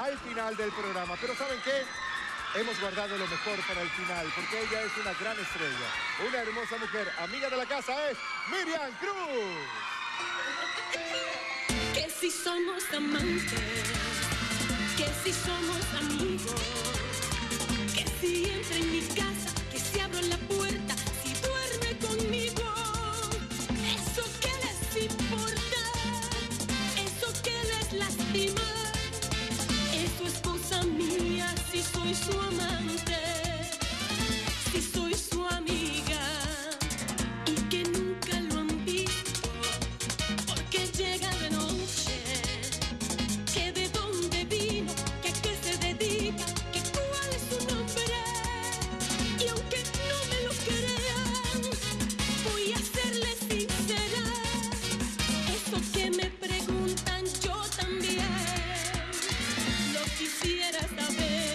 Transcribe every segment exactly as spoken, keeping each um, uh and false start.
al final del programa. Pero ¿saben qué? Hemos guardado lo mejor para el final, porque ella es una gran estrella. Una hermosa mujer, amiga de la casa, es Miriam Cruz. Que si somos amantes, que si somos amigos, que si entra en mi casa, que si abro la puerta, si duerme conmigo. Eso que les importa, eso que les lastima, eso es cosa mía si soy su amante, si soy su amiga, y que nunca lo han visto, porque llega de noche, que de dónde vino, que a qué se dedica, que cuál es su nombre, y aunque no me lo crean, voy a serles sincera, eso que me preguntan yo también lo quisiera saber.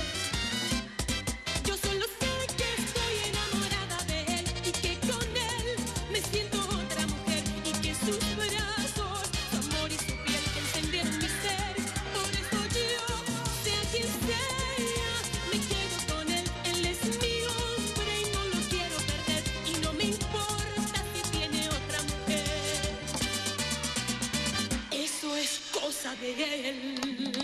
Yo solo sé que estoy enamorada de él y que con él me siento otra mujer, y que sus brazos, su amor y su piel encendieron mi ser. Por eso yo, sea quien sea, me quedo con él. Él es mi hombre y no lo quiero perder, y no me importa si tiene otra mujer. Eso es cosa de él.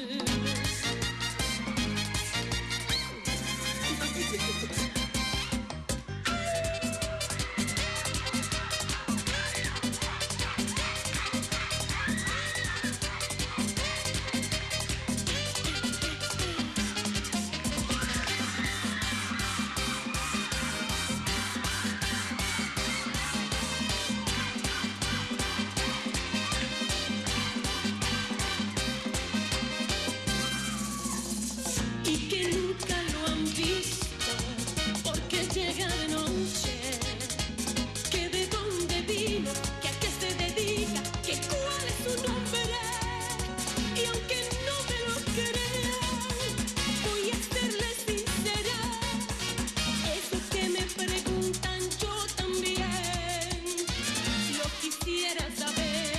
Y que nunca lo han visto, porque llega de noche, que de dónde vino, que a qué se dedica, que cuál es su nombre, y aunque no me lo crean, voy a serles sincera, eso que me preguntan yo también lo quisiera saber.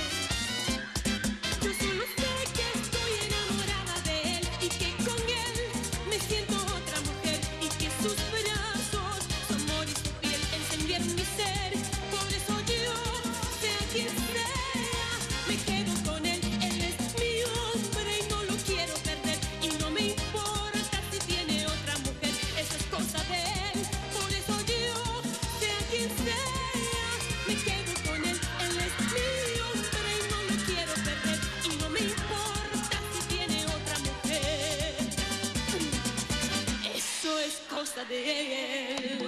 Yo solo sé que estoy enamorada de él y que con él me siento otra mujer, y que sus brazos, su amor y su piel encendieron mi ser. Por eso yo, sea quien sea, me quedo con él. Él es mi hombre y no lo quiero perder, y no me importa si tiene otra mujer. Eso es cosa de él. Por eso yo, sea quien sea, me quedo con él. Él es mi hombre y no lo quiero perder, y no me importa si tiene otra mujer. Eso es cosa de él.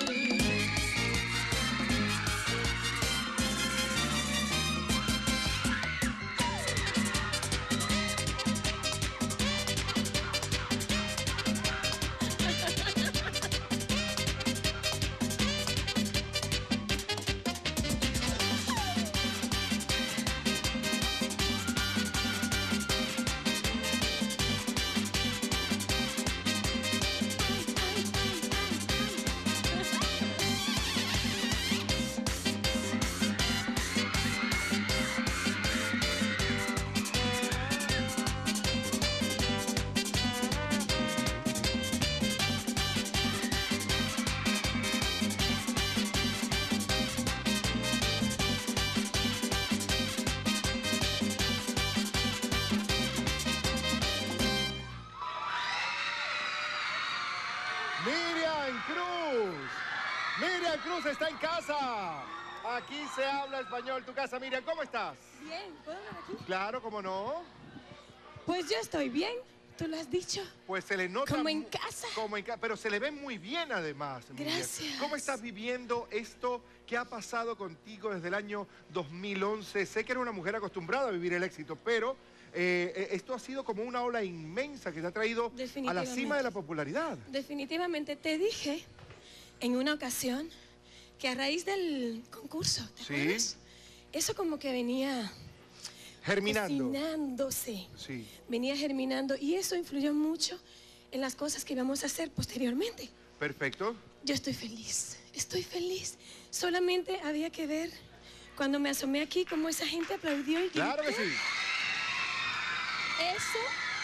Miriam Cruz. Miriam Cruz está en casa. Aquí se habla español. Tu casa, Miriam, ¿cómo estás? Bien, ¿puedo hablar aquí? Claro, ¿cómo no? Pues yo estoy bien, tú lo has dicho. Pues se le nota... Como en mu- casa. Como en casa, pero se le ve muy bien además, Miriam. Gracias. ¿Cómo estás viviendo esto que ha pasado contigo desde el año dos mil once? Sé que eres una mujer acostumbrada a vivir el éxito, pero eh, eh, esto ha sido como una ola inmensa que te ha traído a la Definitivamente. cima de la popularidad. Definitivamente te dije en una ocasión que a raíz del concurso, ¿te Sí. acuerdas? Eso como que venía Germinando. cocinándose, Sí. venía germinando, y eso influyó mucho en las cosas que íbamos a hacer posteriormente. Perfecto. Yo estoy feliz, estoy feliz. Solamente había que ver cuando me asomé aquí cómo esa gente aplaudió y Claro que gritó. sí. Eso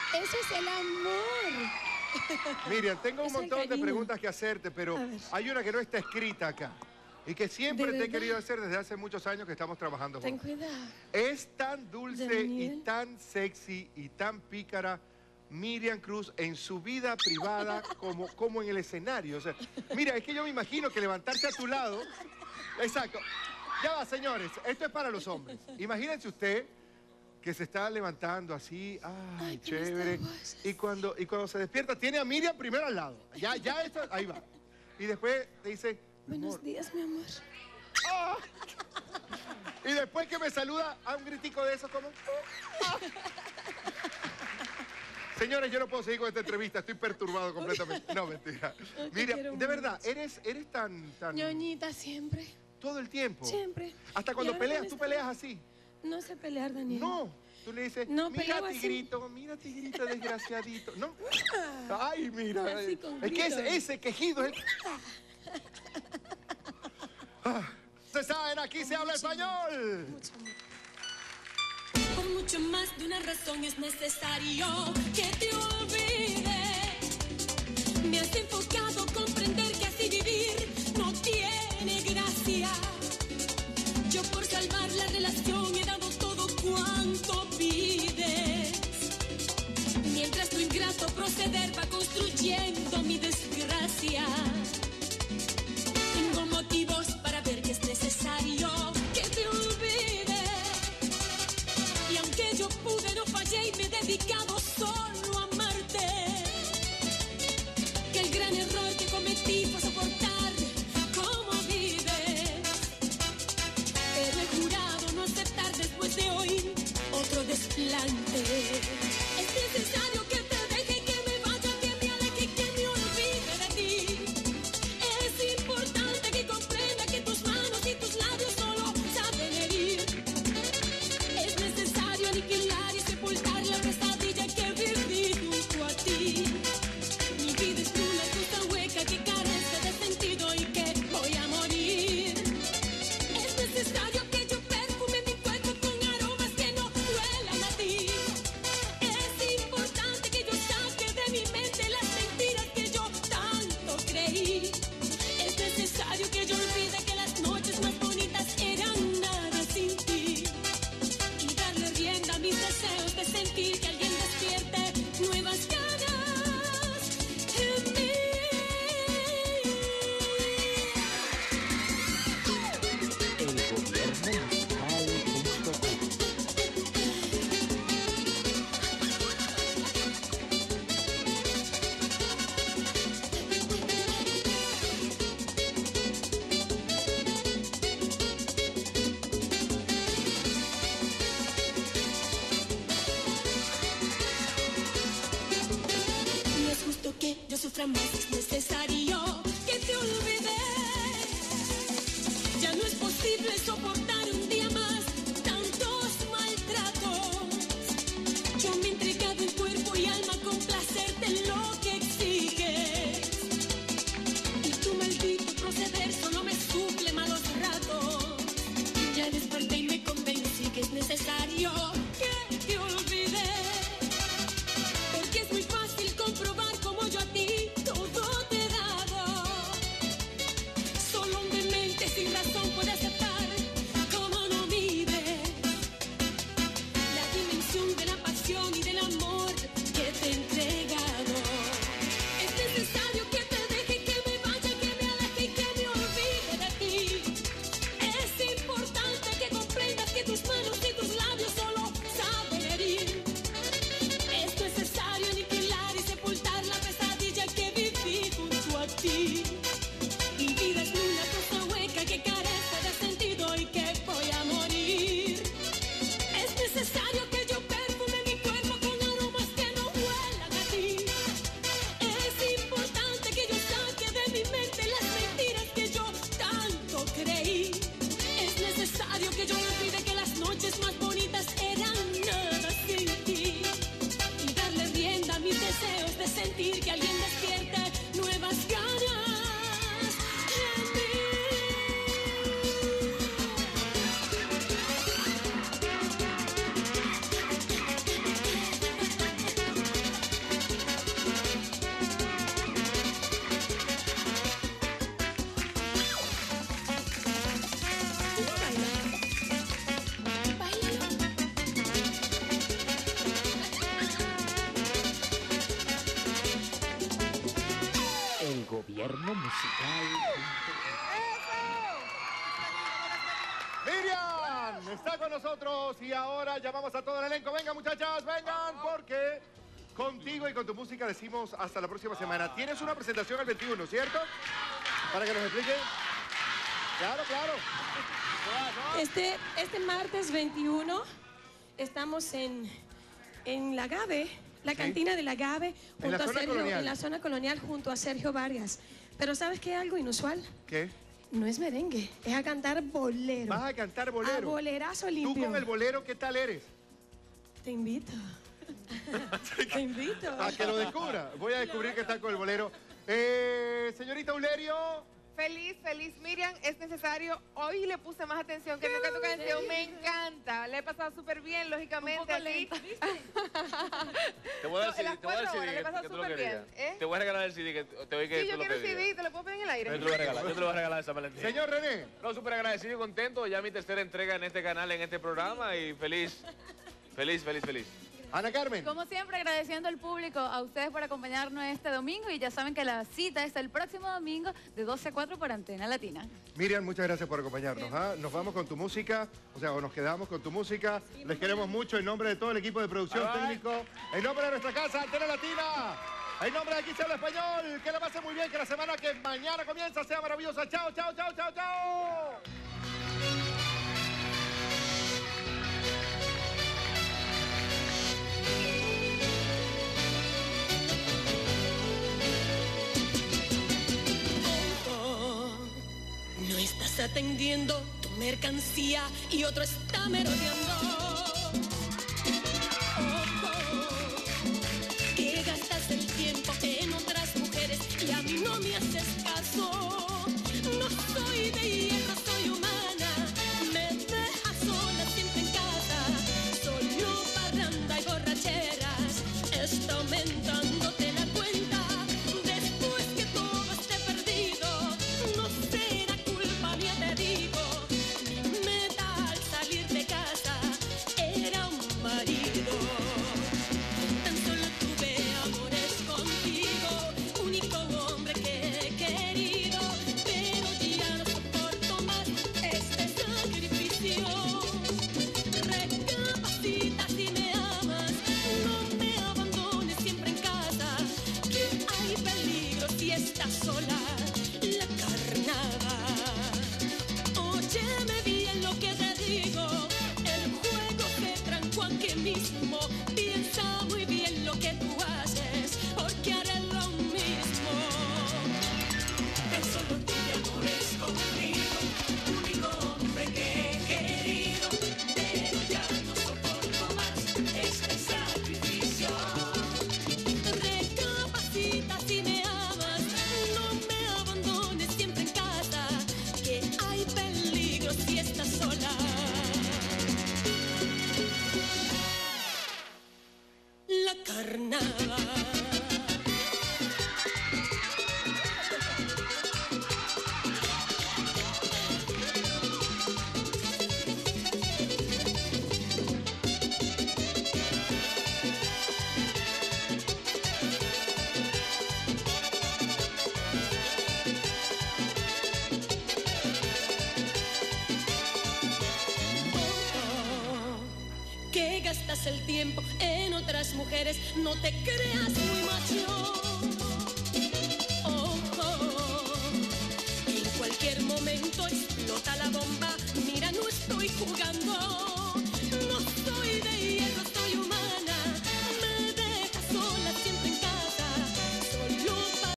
Eso es el amor. Miriam, tengo un Es el montón de cariño. preguntas que hacerte, pero A ver. hay una que no está escrita acá. Y que siempre ¿De te he verdad? querido hacer desde hace muchos años que estamos trabajando Ten juntos. cuidado. Es tan dulce y Daniel. tan sexy y tan pícara Miriam Cruz en su vida privada como, como en el escenario. O sea, mira, es que yo me imagino que levantarse a tu lado... Exacto. Ya va, señores. Esto es para los hombres. Imagínense usted que se está levantando así, ay, Ay, con chévere. esta voz. Y cuando, y cuando se despierta, tiene a Miriam primero al lado. Ya, ya, esto, ahí va. Y después te dice, Buenos amor. días, mi amor. ¡Ah! Y después que me saluda, a un gritico de eso como... ¡Ah! Señores, yo no puedo seguir con esta entrevista, estoy perturbado completamente. No, mentira. Ay, te Mira, quiero de verdad, mucho. eres, eres tan, tan... Ñoñita siempre. Todo el tiempo. Siempre. Hasta Y cuando ahora peleas, con tú esta- peleas así. No sé pelear, Daniel. No, tú le dices, No, mira peleo así. tigrito, mira tigrito desgraciadito. No. Ay, mira. Así con Es que ese, gritos. ese quejido es... Ah, se saben, aquí se habla español. Mucho amor. Por mucho más de una razón es necesario que te olvides. Me has enfocado a comprender que así vivir no tiene gracia. Yo por salvar la relación he dado todo cuanto pides. Mientras tu ingrato proceder va construyendo mi desgracia. Tengo motivos para ver que es necesario que te olvides. Y aunque yo pude, no fallé y me he dedicado solo a amarte. Que el gran error que cometí fue soportar cómo vives. Pero he jurado no aceptar después de hoy otro desplante. Es necesario que te deje, que me vaya, que me aleje, que me olvide de ti. Es importante que comprenda que tus manos y tus labios solo saben herir. Es necesario aniquilar y sepultar la pesadilla que viví junto a ti. Mi vida es una cosa hueca que carece de sentido y que voy a morir. Es necesario que yo perfume mi cuerpo con aromas que no huelan a ti. Es importante que yo saque de mi mente las mentiras que yo tanto creí. Es necesario que yo olvide que las noches más bonitas eran nada sin ti. Y darle rienda a mis deseos de sentir que alguien despierte nuevas ganas en mí. No es justo que yo sufra más, es necesario que te olvides. Ya no es posible soportar un día más tantos maltratos. Yo me he entregado en cuerpo y alma con placerte en lo que exiges. Y tu maldito proceder solo me suple malos ratos. Ya desperté y me convencí que es necesario que te olvides. Porque es muy fácil comprobar como yo a ti todo te he dado. Solo un demente sin razón puede aceptar está con nosotros y ahora llamamos a todo el elenco. Vengan, muchachas, vengan, porque contigo y con tu música decimos hasta la próxima semana. Tienes una presentación el veintiuno, ¿cierto? Para que nos explique. Claro, claro. Este, este martes veintiuno estamos en, en La Gave, la Sí. cantina de La Gave, En la junto a zona Sergio, colonial. en la zona colonial junto a Sergio Vargas. Pero ¿sabes qué? Algo inusual. ¿Qué? No es merengue, es a cantar bolero. Vas a cantar A bolero. bolerazo Tú limpio. con el bolero, ¿qué tal eres? Te invito. Te invito. A que lo descubra. Voy a descubrir que está con el bolero. Eh, señorita Ulerio. Feliz, feliz, Miriam, es necesario. Hoy le puse más atención que nunca a tu canción, me encanta. Le he pasado súper bien, lógicamente, aquí. Te voy a dar No, en las el C D, te voy a dar el cuatro C D horas, le he que, pasado que tú lo súper querías. bien, ¿eh? Te voy a regalar el C D que te voy que Sí, tú yo lo quiero un pedías. C D, ¿te lo puedo pedir en el aire? Yo te lo voy a regalar, yo te lo voy a regalar esa Valentín. Señor René. No, súper agradecido y contento. Ya mi tercera entrega en este canal, en este programa y feliz, feliz, feliz, feliz. Ana Carmen. Como siempre, agradeciendo al público, a ustedes por acompañarnos este domingo y ya saben que la cita es el próximo domingo de doce a cuatro por Antena Latina. Miriam, muchas gracias por acompañarnos. ¿ah? Nos vamos con tu música, o sea, o nos quedamos con tu música. Les queremos mucho en nombre de todo el equipo de producción Bye, bye. técnico, en nombre de nuestra casa, Antena Latina, en nombre de Aquí se habla español. Que la pasen muy bien, que la semana que mañana comienza sea maravillosa. Chao, chao, chao, chao, chao. No estás atendiendo tu mercancía y otro está merodeando. Ojo, que gastas el tiempo en otras mujeres y a mí no me haces caso. No soy de hierro, soy humana. Me dejas sola siempre en casa. Solo parranda y borracheras. Está aumentándote la cuenta. Después que todo esté perdido, no será culpa mía, te digo. Mi meta al salir de casa era un marido. Tan solo tuve amores contigo, único hombre que he querido, pero ya no soporto más este sacrificio. Recapacita si me amas, no me abandones siempre en casa, que hay peligro si estás sola, la carnada. Óyeme bien lo que te digo, el juego te trancó aquí mismo. Piensa muy bien lo que tú haces, porque haré lo mismo. Tan solo tuve amores contigo, único hombre que he querido, pero ya no soporto más este sacrificio. Recapacita si me amas, no me abandones siempre en casa, que hay peligro si estás sola. La carnada. Que gastas el tiempo en otras mujeres, no te creas muy macho.